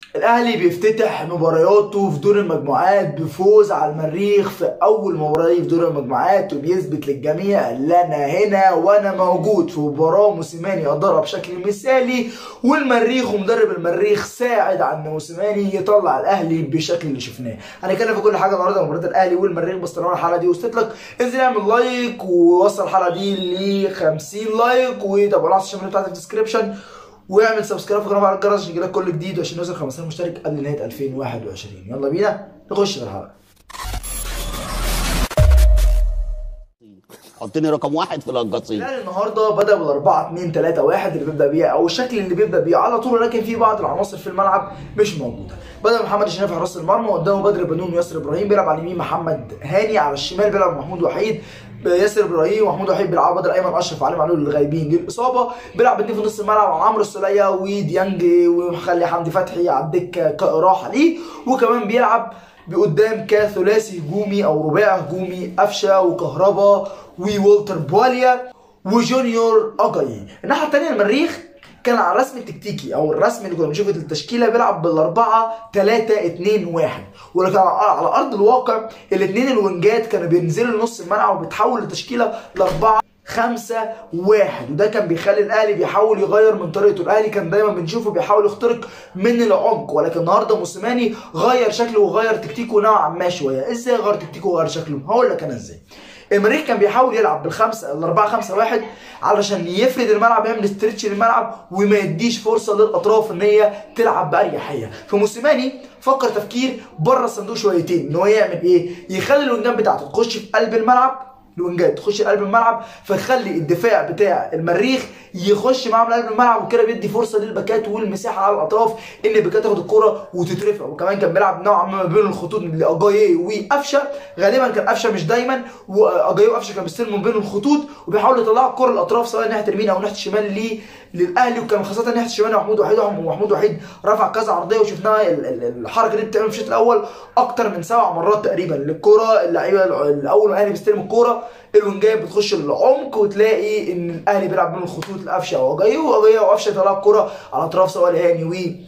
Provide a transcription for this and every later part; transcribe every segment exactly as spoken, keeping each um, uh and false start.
الاهلي بيفتتح مبارياته في دور المجموعات بفوز على المريخ في اول مباراه في دور المجموعات، وبيثبت للجميع ان انا هنا وانا موجود في مباراه موسيماني ادارها بشكل مثالي، والمريخ ومدرب المريخ ساعد على ان موسيماني يطلع الاهلي بالشكل اللي شفناه. هنتكلم في كل حاجه النهارده مباراه الاهلي والمريخ، بس طالما الحلقه دي وصلت لك انزل اعمل لايك ووصل الحلقه دي ل خمسين لايك، وتابعونا على السوشيال ميديا بتاعتي في الديسكربشن، واعمل سبسكرايب في القناه الجرس عشان يجيلك كل جديد، وعشان نوصل خمسين مشترك قبل نهايه ألفين وواحد وعشرين. يلا بينا نخش في الحلقه. حطني رقم واحد في القصيم. الاهلي النهارده بدا بال أربعة اتنين تلاتة واحد اللي بيبدا بيها، او الشكل اللي بيبدا بيه على طول، ولكن في بعض العناصر في الملعب مش موجوده. بدا محمد الشناوي في حراس المرمى، قدامه بدر بنون وياسر ابراهيم، بيلعب على اليمين محمد هاني، على الشمال بيلعب محمود وحيد، ياسر ابراهيم ومحمود وحيد بيلعبوا، بدر ايمن اشرف وعلي معلول اللي غايبين للاصابه، بيلعب اتنين في نص الملعب عمرو السوليه وديانج، ومخلي حمدي فتحي على الدكه كراحه ليه، وكمان بيلعب بقدام كثلاثي هجومي او رباعي هجومي، قفشه وكهربا وولتر بواليا وجونيور اجاي. الناحيه الثانيه المريخ كان على الرسم التكتيكي او الرسم اللي كنا بنشوفه التشكيله بيلعب بالاربعه تلاتة اتنين واحد، ولكن على ارض الواقع الاثنين الوينجات كانوا بينزلوا لنص الملعب وبتحول التشكيله لاربعه خمسة واحد، وده كان بيخلي الاهلي بيحاول يغير من طريقته. الاهلي كان دايما بنشوفه بيحاول يخترق من العمق، ولكن النهارده موسيماني غير شكله وغير تكتيكه نوعا ما شويه. ازاي غير تكتيكه وغير شكله؟ هقول لك انا ازاي. المريخ كان بيحاول يلعب بالخمسه الاربعه خمسه واحد علشان يفرد الملعب، يعمل استرتش للملعب وما يديش فرصه للاطراف ان هي تلعب باريحيه. فموسيماني فكر تفكير بره الصندوق شويتين، ان هو يعمل ايه؟ يخلي الوينجات بتاعته تخش في قلب الملعب، الوينجات تخش قلب الملعب، فيخلي الدفاع بتاع المريخ يخش معاهم لقلب الملعب، وكده بيدي فرصه للباكات والمساحه على الاطراف ان الباكات تاخد الكوره وتترفع. وكمان كان بيلعب نوعا ما بين الخطوط لاجاييه وقفشه، غالبا كان قفشه مش دايما، واجاييه وقفشه كانوا بيستلموا من بين الخطوط وبيحاولوا يطلعوا الكوره للاطراف سواء ناحيه اليمين او ناحيه الشمال ليه للاهلي، وكان خاصه ناحيه الشمال محمود وحيد، ومحمود وحيد رفع كذا عرضيه، وشفناها الحركه دي بتعمل في الشوط الاول اكتر من سبع مرات تقريبا للكوره. اللعيبه الاول ما الاهلي بيستلم الكوره الوينجات بتخش للعمق، وتلاقي ان الاهلي بيلعب بين الخطوط لقفشه واجاييه، واجاييه وقفشه يطلعوا الكوره على اطراف سواء لهاني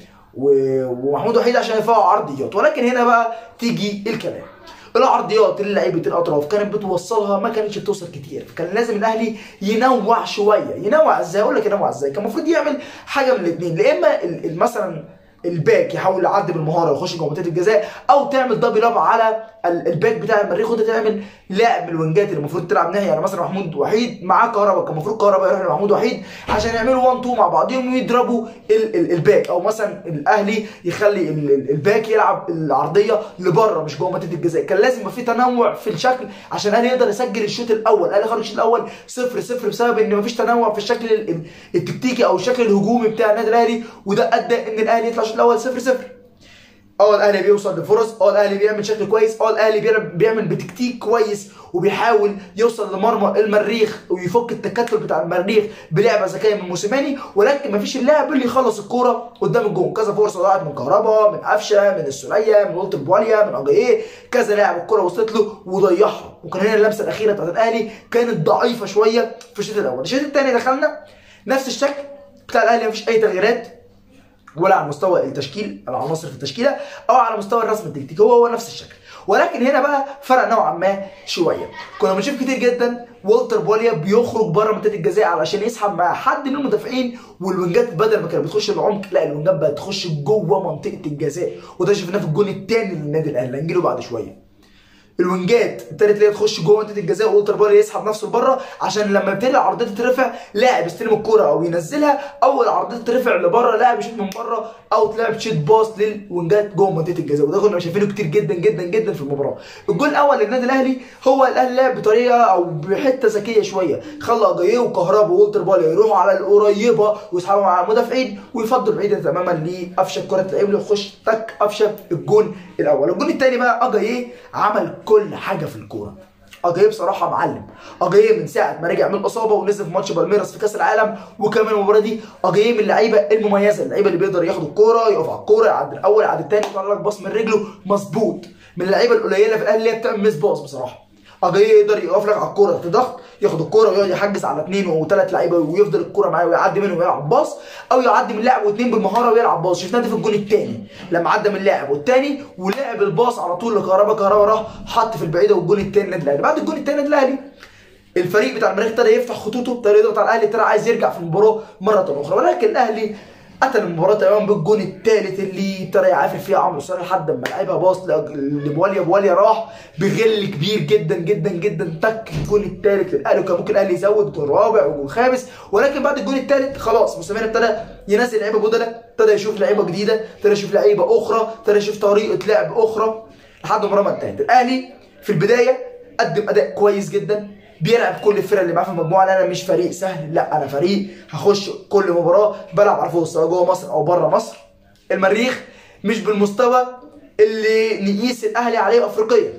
و ومحمود وحيد عشان يرفعوا عرضيات. ولكن هنا بقى تيجي الكلام، العرضيات اللي لعيبه الاطراف كانت بتوصلها ما كانتش بتوصل كتير، فكان لازم الاهلي ينوع شويه. ينوع ازاي؟ اقول لك ينوع ازاي. كان المفروض يعمل حاجه من الاثنين، يا اما مثلا الباك يحاول يعدي بالمهاره ويخش جوه منطقه الجزاء، او تعمل دبل اب على الباك بتاع المريخ، وده تعمل لاعب من الوينجات اللي المفروض تلعب ناحيه، يعني مثلا محمود وحيد معاه كهربا، كان المفروض كهربا يروح لمحمود وحيد عشان يعملوا واحد اتنين مع بعضهم ويضربوا ال ال الباك، او مثلا الاهلي يخلي ال ال الباك يلعب العرضيه لبره مش جوه منطقه الجزاء. كان لازم يبقى في تنوع في الشكل عشان الاهلي يقدر يسجل الشوط الاول. الاهلي خرج الشوط الاول صفر صفر بسبب ان مفيش تنوع في الشكل التكتيكي او الشكل الهجومي بتاع النادي الاهلي، وده ادى ان الاهلي يطلع الشوط الاول صفر صفر. اه الاهلي بيوصل لفرص، اه الاهلي بيعمل شكل كويس، اه الاهلي بيعمل بتكتيك كويس وبيحاول يوصل لمرمى المريخ ويفك التكتل بتاع المريخ بلعبه ذكيه من موسيماني، ولكن مفيش اللاعب اللي يخلص الكوره قدام الجون. كذا فرصه ضاعت من كهربا، من قفشه، من السوليه، من ولتر بواليا، من اجاييه، كذا لاعب الكوره وصلت له وضيعها. وكان هنا اللمسه الاخيره بتاعت الاهلي كانت ضعيفه شويه في الشوط الاول. الشوط الثاني دخلنا نفس الشكل بتاع الاهلي، مفيش اي تغييرات ولا على مستوى التشكيل العناصر في التشكيله او على مستوى الرسم التكتيكي، هو هو نفس الشكل. ولكن هنا بقى فرق نوعا ما شويه. كنا بنشوف كتير جدا والتر بواليا بيخرج بره منطقه الجزاء علشان يسحب مع حد من المدافعين، والوينجات بدل ما كانت بتخش العمق لا الوينجات بقت تخش جوه منطقه الجزاء، وده شفناه في الجون الثاني للنادي الاهلي هنجيله بعد شويه. الوينجات ابتدت اللي هي تخش جوه منطقه الجزاء، والتر بواليا يسحب نفسه لبره عشان لما ابتدي العرضيه تترفع لاعب يستلم الكوره او ينزلها، او العرضيه تترفع لبره لاعب يشوط من بره، او تلعب تشيت باص للوينجات جوه منطقه الجزاء، وده كنا شايفينه كتير جدا جدا جدا في المباراه. الجول الاول للنادي الاهلي هو الاهلي لعب بطريقه او بحته ذكيه شويه، خلى اجاييه وكهربا وولتر بواليا يروحوا على القريبه ويسحبوا مع المدافعين ويفضلوا بعيدا تماما لقفشه، الكوره تلعب له يخش تك قفشه الجون الاول. الجون الثاني بقى اجاييه عمل كل حاجه في الكوره. اجاييه بصراحه معلم، اجاييه من ساعه ما رجع من الاصابه ونزل في ماتش بالميراس في كاس العالم وكمان المباراه دي، اجاييه من اللعيبه المميزه، اللعيبه اللي بيقدر ياخد الكوره يقف على الكوره يعدي الاول يعدي الثاني يطلع لك باص من رجله مظبوط، من اللعيبه القليله في الاهلي اللي هي بتعمل ميس باص بصراحه. اجي يقدر يقف لك على الكوره تحت ضغط، ياخد الكوره ويقعد يحجز على اثنين وثلاث لعيبه ويفضل الكوره معاه ويعدي منهم ويلعب باص، او يعدي من لاعب واثنين بالمهاره ويلعب باص. شفناه ده في الجون الثاني لما عدى من لاعب والثاني ولعب الباص على طول لكهربا، كهربا راح حط في البعيده والجون الثاني للنادي الاهلي. بعد الجون الثاني للنادي الاهلي الفريق بتاع المريخ ابتدى يفتح خطوطه، ابتدى يضغط على الاهلي، ابتدى عايز يرجع في المباراه مره اخرى، ولكن الاهلي قتل المباراه تماما بالجون الثالث اللي ابتدى يعافر فيها عمرو السوليه لحد ما لعبها باص لبواليا. بواليا راح بغل كبير جدا جدا جدا، تك الجون الثالث للاهلي، وكان ممكن الاهلي يزود جون رابع وجون خامس، ولكن بعد الجون الثالث خلاص موسيماني ابتدى ينزل لعيبه بدله، ابتدى يشوف لعيبه جديده، ابتدى يشوف لعيبه اخرى، ابتدى يشوف طريقه لعب اخرى لحد ما المباراه انتهت. الاهلي في البدايه قدم اداء كويس جدا، بيلعب كل الفرق اللي معاه في المجموعه، لان انا مش فريق سهل، لا انا فريق هخش كل مباراه بلعب على الفوز سواء جوه مصر او بره مصر. المريخ مش بالمستوى اللي نقيس الاهلي عليه افريقيا.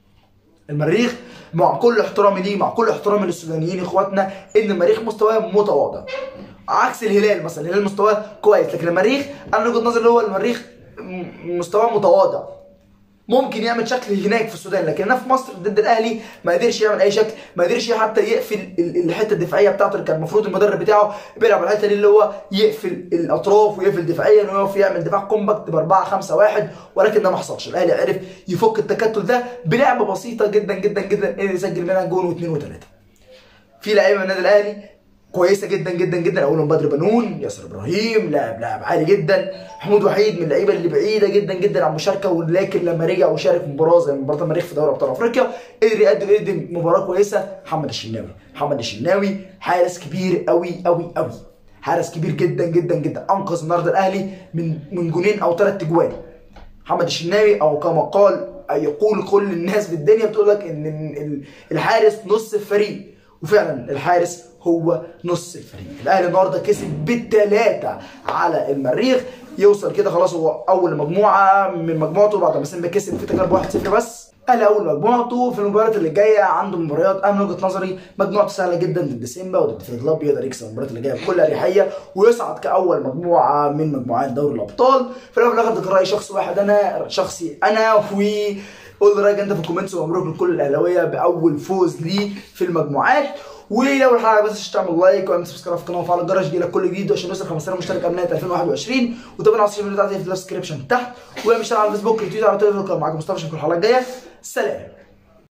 المريخ مع كل احترامي ليه، مع كل احترامي للسودانيين اخواتنا، ان المريخ مستواه متواضع عكس الهلال مثلا. الهلال مستواه كويس، لكن المريخ انا من وجهه نظري اللي هو المريخ مستواه متواضع، ممكن يعمل شكل هناك في السودان، لكن هنا في مصر ضد الاهلي ما قدرش يعمل اي شكل، ما قدرش حتى يقفل الحته الدفاعيه بتاعته اللي كان المفروض المدرب بتاعه بيلعب على الحته دي، اللي هو يقفل الاطراف ويقفل دفاعيا ويقف يعمل دفاع كومباكت ب أربعة خمسة واحد، ولكن ده ما حصلش. الاهلي عرف يفك التكتل ده بلعبه بسيطه جدا جدا جدا، قدر يسجل منها جون واثنين وثلاثه. في لعيبه من النادي الاهلي كويسه جدا جدا جدا، اولهم بدر بنون، ياسر ابراهيم لاعب لاعب عالي جدا، محمود وحيد من اللعيبه اللي بعيده جدا جدا عن المشاركه، ولكن لما رجع وشارك في مباراه زي مباراه المريخ في دوري ابطال افريقيا قدر يقدم يقدم مباراه كويسه. محمد الشناوي، محمد الشناوي حارس كبير قوي قوي قوي، حارس كبير جدا جدا جدا، انقذ النهارده الاهلي من من جونين او ثلاث اجوان. محمد الشناوي، او كما قال يقول كل الناس في الدنيا بتقول لك ان الحارس نص الفريق، وفعلا الحارس هو نص الفريق. الاهلي النهارده كسب بالثلاثه على المريخ، يوصل كده خلاص هو اول مجموعه من مجموعته بعد ما سيمبا كسب في تجربه واحد صفر بس. الاهلي اول مجموعته. في المباريات اللي جايه عنده مباريات، انا من وجهه نظري مجموعته سهله جدا ضد سيمبا وضد فريق كلاب، يقدر يكسب المباريات اللي جايه بكل اريحيه ويصعد كاول مجموعه من مجموعات دوري الابطال. في الاول وفي الاخر ده راي شخص واحد، انا شخصي انا و قول لي رايك انت في الكومنتس، ومبروك لكل الاهلاويه باول فوز ليه في المجموعات. ولو الحلقه بس مش تعمل لايك وعمل سبسكرايب في القناه وفعل الجرس يجيلك كل جديد عشان نوصل خمسة آلاف مشترك قبل نهايه ألفين وواحد وعشرين. وتابعنا على السوشيال ميديا بتاعتي في الديسكربشن تحت، ولو مش على الفيسبوك والتويتر على تويتر معاكم مصطفى. اشوفكم الحلقه الجايه، سلام.